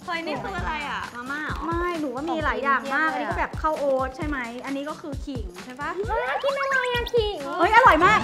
เฮ้ยนี่คืออะไรอ่ะมาม่าเหรอไม่หนูว่ามีหลายอย่างมากอันนี้ก็แบบข้าวโอ๊ตใช่ไหมอันนี้ก็คือขิงใช่ปะกินอะไรอะขิงเฮ้ยอร่อยมาก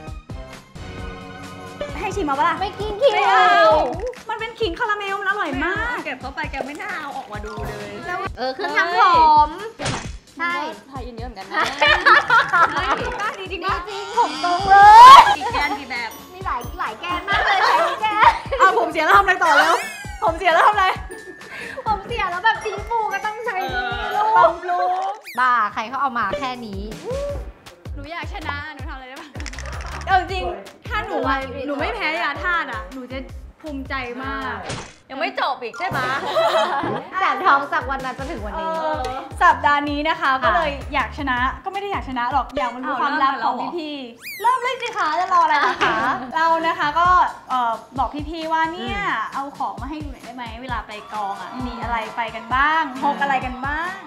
ให้ชิมมาปะล่ะไม่กินขิงมันเป็นขิงคาราเมลมันอร่อยมากเก็บเข้าไปแกไม่น่าเอาออกมาดูเลยเครื่องทำผมใช่ไทยอินเยอะเหมือนกันนะดีจริงจริงผมตรงเลยกี่แกนกี่แบบมีหลายแกนมากเลยใช้แกนเอาผมเสียแล้วทำอะไรต่อแล้วผมเสียแล้วทำอะไรผมเสียแล้วแบบสีฟูก็ต้องใช้ลูกบ้าใครเขาเอามาแค่นี้หนูอยากชนะหนูทำอะไรได้บ้างจริงถ้าหนูไม่แพ้ยาธาตุอ่ะหนูจะภูมิใจมากยังไม่จบอีกใช่ไหมแต่ท้องจากวันนั้นจนถึงวันนี้สัปดาห์นี้นะคะก็เลยอยากชนะก็ไม่ได้อยากชนะหรอกอยากมารู้ความลับของพี่ๆเริ่มเลยสิคะจะรออะไรนะคะเรานะคะก็บอกพี่ๆว่าเนี่ยเอาของมาให้ดูหน่อยได้ไหมเวลาไปกองอ่ะมีอะไรไปกันบ้างพกอะไรกันบ้าง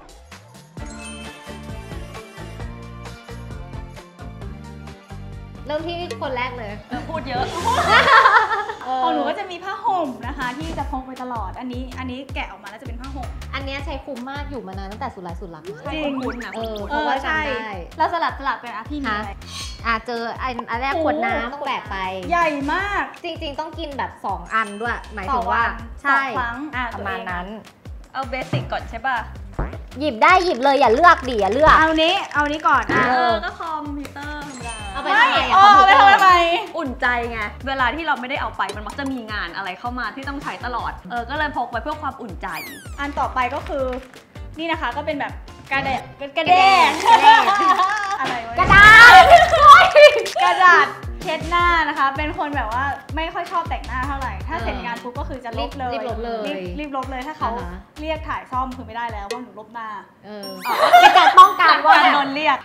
เริ่มที่คนแรกเลยพูดเยอะของหนูก็จะมีผ้าห่มนะคะที่จะพกไปตลอดอันนี้แกะออกมาแล้วจะเป็นผ้าห่มอันนี้ใช้คุ้มมากอยู่มานานตั้งแต่สุดหลายสุดหลังจริงคุณนะเพราะว่าใช่เราสลับเป็นพี่มีอะไรเจออันแรกขวดน้ำต้องแบกไปใหญ่มากจริงๆต้องกินแบบ2 อันด้วยหมายถึงว่าใช่ประมาณนั้นเอาเบสิกก่อนใช่ป่ะหยิบได้หยิบเลยอย่าเลือกดิอย่าเลือกเอานี้ก่อนก็คอมพิวเตอร์ธรรมดาเอาไปทำไมเอาไปทำไมอุ่นใจไงเวลาที่เราไม่ได้เอาไปมันมักจะมีงานอะไรเข้ามาที่ต้องใช้ตลอดก็เลยพกไว้เพื่อความอุ่นใจอันต่อไปก็คือนี่นะคะก็เป็นแบบกระแดงอะไรวะกระดาษกระดาษเช็ดหน้านะคะเป็นคนแบบว่าไม่ค่อยชอบแต่งหน้าเท่าไหร่ถ้าเสร็จงานปุ๊บก็คือจะรีบลบเลยถ้าเขาเรียกถ่ายซ่อมคือไม่ได้แล้วว่าหนูลบหน้าเป็นการป้องกันว่าโดนเรียก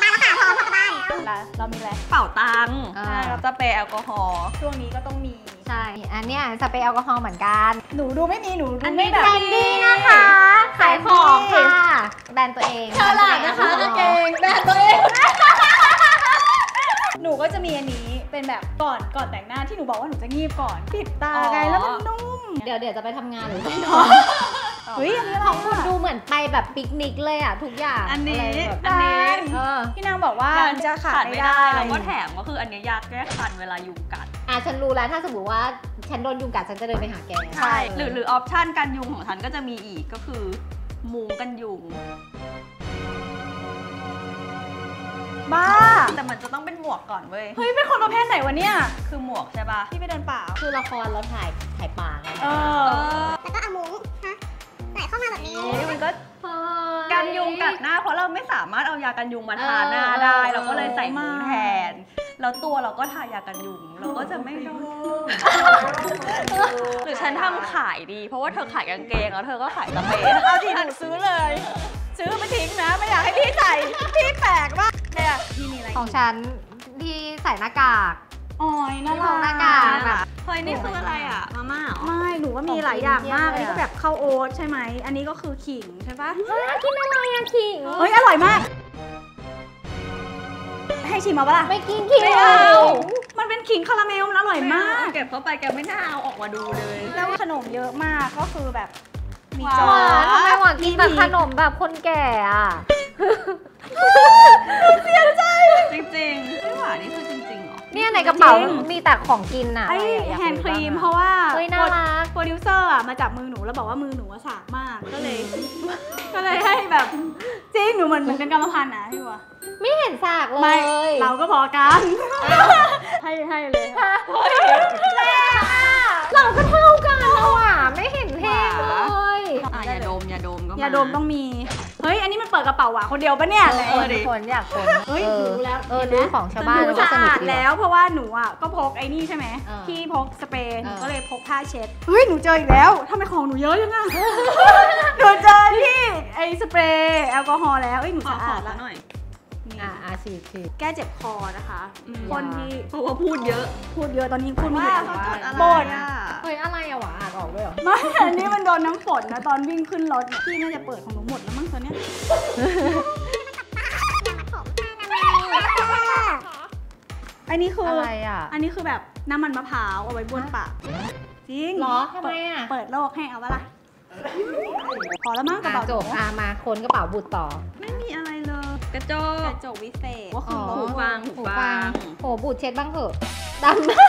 เรามีอะไรเป่าตังค์เราจะเปรย์แอลกอฮอล์ช่วงนี้ก็ต้องมีใช่อันนี้สเปรย์แอลกอฮอล์เหมือนกันหนูดูไม่มีหนูอันนี้แบบดีนะคะขายของค่ะแบรนด์ตัวเองฉลาดนะคะกางเกงแบรนด์ตัวเองหนูก็จะมีอันนี้เป็นแบบก่อนแต่งหน้าที่หนูบอกว่าหนูจะงีบก่อนปิดตาไงแล้วมันนุ่มเดี๋ยวจะไปทำงานหรือไปนอนเฮ้ยอันนี้ของคุณดูเหมือนไปแบบปิกนิกเลยอ่ะทุกอย่างอันนี้พี่นางบอกว่าจะขาดไม่ได้แล้วก็แถมก็คืออันนี้ยาแก้คันเวลายุงกัดฉันรู้แล้วถ้าสมมติว่าฉันโดนยุงกัดฉันจะเดินไปหาแกใช่หรือออปชั่นกันยุงของฉันก็จะมีอีกก็คือมุ้งกันยุงบ้าแต่มันจะต้องเป็นหมวกก่อนเว้ยเฮ้ยเป็นคนประเภทไหนวะเนี่ยคือหมวกใช่ป่ะพี่ไปเดินป่าคือละครเราถ่ายป่าไงแล้วก็เอามุ้งใส่เข้ามาแบบนี้มันก็กันยุงกัดหน้าเพราะเราไม่สามารถเอายากันยุงมาทาหน้าได้เราก็เลยใส่มุ้งแทนแล้วตัวเราก็ทายากันยุงเราก็จะไม่โดนหรือฉันทำขายดีเพราะว่าเธอขายกางเกงแล้วเธอก็ขายสเปรย์เอาที่หนูซื้อเลยซื้อมาทิ้งนะไม่อยากให้พี่ใส่พี่แปลกมากเนี่ยพี่มีอะไรของฉันที่ใส่หน้ากากอ๋อน่ารักหน้ากากแบบเฮ้ยนี่คืออะไรอ่ะมาม่าเหรอไม่หนูว่ามีหลายอย่างมากอันนี้ก็แบบข้าวโอ๊ตใช่ไหมอันนี้ก็คือขิงใช่ปะกินอะไรอะขิงเฮ้ยอร่อยมากให้ชิมมาปะล่ะไม่กินขิงมันเป็นขิงคาราเมลมันอร่อยมากเก็บเข้าไปแกไม่น่าเอาออกมาดูเลยแล้วขนมเยอะมากก็คือแบบมีจอทำไมหวานกินแบบขนมแบบคนแก่อ่ะเสียใจจริงๆไม่หวานนี่คือจริงๆเหรอเนี่ยในกระเป๋ามีแต่ของกินอ่ะไอแฮนด์ครีมเพราะว่าน่ารักโปรดิวเซอร์อ่ะมาจับมือหนูแล้วบอกว่ามือหนูสากมากก็เลยให้แบบจริงหนูเหมือนเป็นกรรมพันธุ์นะพี่วะไม่เห็นสากเลยไม่เราก็พอกันให้เลยเราก็เท่ากันแล้วอ่ะไม่เห็นแห้งเลยยาดมยาดมต้องมีเฮ้ยอันนี้มันเปิดกระเป๋าว่ะคนเดียวปะเนี่ยคนอยากคนเฮ้ยรู้แล้วดูของชาวบ้านหนูสะอาดแล้วเพราะว่าหนูอ่ะก็พกไอ้นี่ใช่ไหมที่พกสเปรย์หนูก็เลยพกผ้าเช็ดเฮ้ยหนูเจออีกแล้วทำไมของหนูเยอะจังอะหนูเจอที่ไอ้สเปรย์แอลกอฮอล์แล้วหนูสะอาดแล้วหน่อยฉีดแก้เจ็บคอนะคะคนที่เพราะว่าพูดเยอะตอนนี้พูดไม่หยุดบ่นเฮ้ยอะไรอะหวานอ่านออกด้วยเหรอไม่อันนี้มันโดนน้ำฝนนะตอนวิ่งขึ้นรถพี่น่าจะเปิดของหนูหมดแล้วมั้งตอนเนี้ยอันนี้คืออะไรอ่ะอันนี้คือแบบน้ำมันมะพร้าวเอาไว้บ้วนปากจริงเหรอทำไมอ่ะเปิดโลกให้เอาวะล่ะพอแล้วมั้งกระเป๋าจบมาค้นกระเป๋าบุตรต่อไม่มีอะไรเลยกระจกกระจกวิเศษว่าคือหูฟังโหบุตรเช็ดบ้างเถอะดำมาก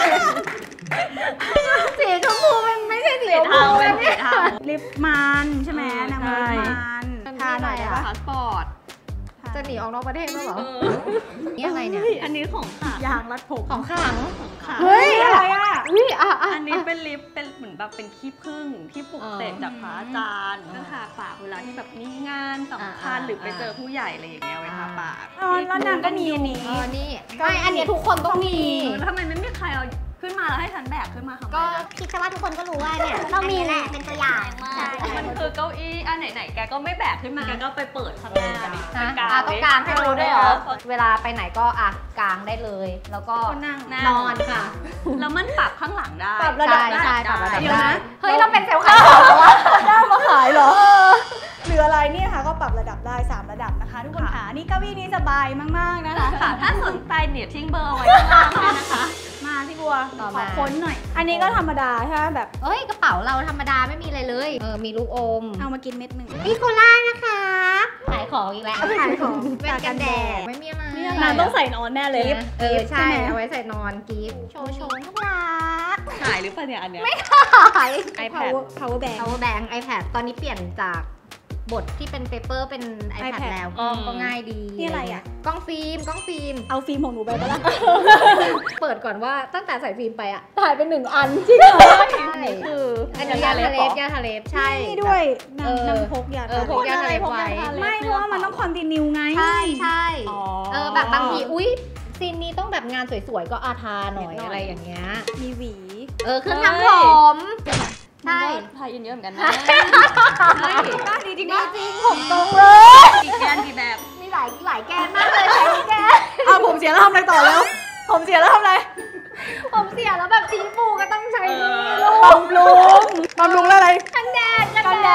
สีชมพูมันไม่ใช่สีชมพูเป็นสีเทาลิปมันใช่ไหมนางลิปมันทาหน่อยได้ปะพาสปอร์ตจะหนีออกนอกประเทศแล้วเหรอนี่อะไรเนี่ยอันนี้ของค่ะยางรัดผมของขังค่ะเฮ้ยอะไรอ่ะอุ้ยอันนี้เป็นลิปเป็นเหมือนแบบเป็นขี้ผึ้งที่ปลุกเสกจากพระอาจารย์ก็ทาปากเวลาที่แบบมีงานสำคัญหรือไปเจอผู้ใหญ่อะไรอย่างเงี้ยไว้ทาปากแล้วนางก็มีอันนี้นี่ไม่อันนี้ทุกคนต้องมีแล้วทำไมไม่มีใครเอาขึ้นมาแล้วให้ฉันแบกขึ้นมาทำไมก็นะคิดซะว่าทุกคนก็รู้ว่าเนี่ยต้องมีแหละเป็นตัวอย่างใช่มันคือเก้าอี้อันไหนๆแกก็ไม่แบกขึ้นมาแกก็ไปเปิดข้างหน้าดินะไปต้องกางให้รู้ด้วยเหรอ เวลาไปไหนก็กางได้เลย แล้วก็ก็นั่งนอนค่ะแล้วมันปรับข้างหลังได้ปรับระดับใช่ปรับระดับเดี๋ยวได้นะเฮ้ยเราเป็นเซลล์ขายของแล้ววะได้มาขายเหรอหรืออะไรเนี่ยค่ะก็ปรับระดับได้3ระดับนะคะ ทุกคนค่ะนี่เก้าอี้นี้สบายมากๆนะคะค่ะถ้าสนใจเนี่ยทิ้งเบอร์เอาไว้ข้างล่างเลยนะคะมาพี่บัวต่อขมาอค้นหน่อย อันนี้ก็ธรรมดาใช่ไหมแบบเอ้ยกระเป๋าเราธรรมดาไม่มีอะไรเลยมีลูกอมเอามากินเม็ดหนึ่งอีโคล่านะคะขายของอีกแล้วขายของเป็นกันแดดไม่มีอะไรนางต้องใส่นอนแน่เลยใช่เอาไว้ใส่นอนกิฟต์โชว์ทุกรักขายหรือเปล่าเนี่ยอันเนี้ยขาย iPad power bank power bank iPad ตอนนี้เปลี่ยนจากบทที่เป็นเปเปอร์เป็น iPad iPad แล้วอืมก็ง่ายดีนี่อะไรอ่ะกล้องฟิล์มเอาฟิล์มของหนูไปปะล่ะเปิดก่อนว่าตั้งแต่ใส่ฟิล์มไปอะถ่ายเป็น1 อันจริงเหรอใช่คืออันนี้ยาทะเลใช่นี่ด้วยเออนำพกยาพกยาทะเลไว้ไม่เพราะว่ามันต้องคอนติเนียไงใช่อ๋อแบบบางทีอุ๊ยซีนนี้ต้องแบบงานสวยๆก็อาทาหน่อยอะไรอย่างเงี้ยมีหวีเครื่องทำผมใช่พายอินเยอะเหมือนกันนะเฮ้ยได้ดีจริงนี่ปะจริงผมตรงเลยอีกแกนกี่แบบมีหลายแกนมากเลยใช้แกนเอาผมเสียแล้วทำอะไรต่อแล้ว ผมเสียแล้วทำอะไรผมเสียแล้วแบบสีฟูก็ต้องใช้นี่ลูกบำรุงแล้วอะไรกันแดด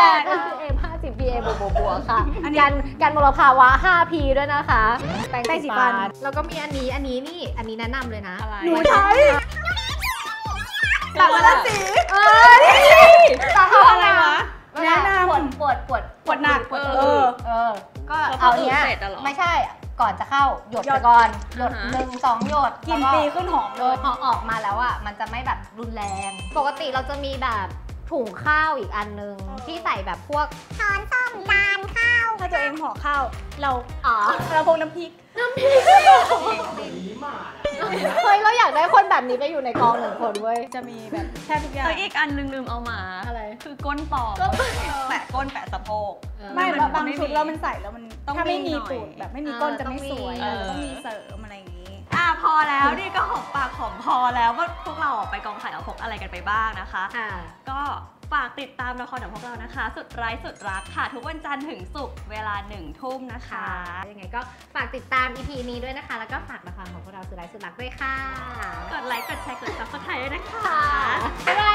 PM 50 PA บวกค่ะอันนี้กันมลภาวะ 5P ด้วยนะคะแปรงแปรงสีสีฟัฟันนแล้วก็มีอันนี้แนะนำเลยนะอะไรหนูใช้แบบวันละสีตาเขาอะไรวะแนะนำปวดหนักก็เอาเนี้ยเสร็จอะเหรอไม่ใช่ก่อนจะเข้าหยดไปก่อนหยดอ่าฮะ 1-2 หยดกลินแล้วปีขึ้นหอมเลยพอออกมาแล้วอ่ะมันจะไม่แบบรุนแรง ปกติเราจะมีแบบถุงข้าวอีกอันนึงที่ใส่แบบพวกช้อนส้อมจานข้าวถ้าตัวเองห่อข้าว เราอ๋อเราพกน้ำพริกเฮ้ยเราอยากได้คนแบบนี้ไปอยู่ในกอง1 คนเว้ยจะมีแบบแทบทุกอย่างแล้วอีกอันนึงลืมเอามาอะไรคือก้นปลอมแปะก้นแปะสะโพกไม่มันแล้วบางไม่มีชุดเรามันใส่แล้วมันต้องถ้าไม่มีมีหน่อยตูดแบบไม่มีก้นจะต้อไม่งมีสวยเออต้องมีเสริมอะไรอย่างนี้พอแล้วนี่ก็หอมปากหอมคอแล้วว่าพวกเราไปกองถ่ายเราพกอะไรกันไปบ้างนะคะค่ะก็ฝากติดตามละครของพวกเรานะคะ สุดร้ายสุดรักค่ะ ทุกวันจันทร์ถึงศุกร์เวลา1 ทุ่มนะคะยังไงก็ฝากติดตาม EP นี้ด้วยนะคะ แล้วก็ฝากละครของพวกเราสุดไร้สุดรักด้วยค่ะกดไลค์ กดแชร์ กด subscribe ด้วยนะคะบ๊ายบา